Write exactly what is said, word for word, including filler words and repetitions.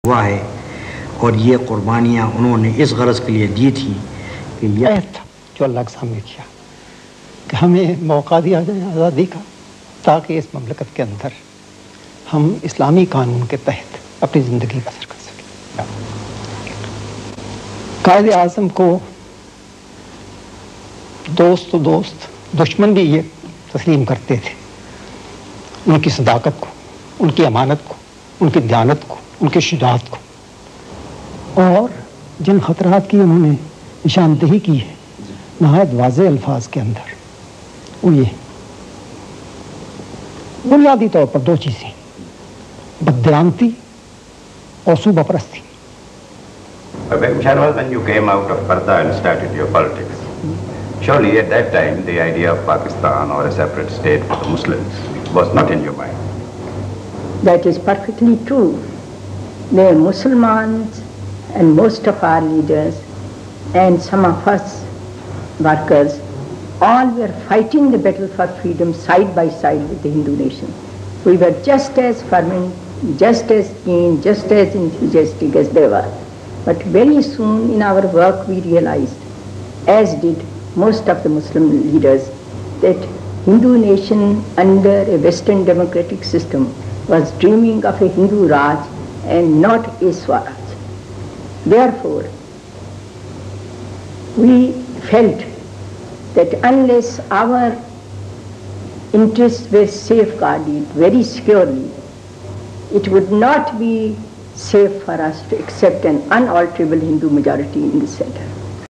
ہوا ہے اور یہ قربانیاں انہوں نے اس غرض کے لیے دی تھی کہ یہ تھا جو اللہ کے سامنے کیا کہ ہمیں موقع دیا جائے آزادی کا تاکہ اس مملکت کے اندر ہم اسلامی قانون کے تحت اپنی زندگی بسر کر سکیں. قائد اعظم کو دوست و دوست دشمن بھی یہ تسلیم کرتے تھے، ان کی صداقت کو، ان کی امانت کو، ان کی دیانت کو، ان کی شجاعت کو. اور جن خطرات کی انہوں نے نشاندہی کی ہے نہایت واضح الفاظ کے اندر، وہ یہ بنیادی طور پر دو چیزیں، بددیانتی اور صوبہ پرستی. General, when you came out of Parda and started your politics, surely at that time the idea of Pakistan or a separate state for the Muslims was not in your mind. That is perfectly true. The Muslims and most of our leaders and some of us workers all were fighting the battle for freedom side by side with the Hindu nation. We were just as fervent, just as keen, just as enthusiastic as they were. But very soon in our work we realized, as did most of the Muslim leaders, that Hindu nation under a Western democratic system was dreaming of a Hindu Raj and not a Swaraj. Therefore, we felt that unless our interests were safeguarded very securely, it would not be safe for us to accept an unalterable Hindu majority in the center.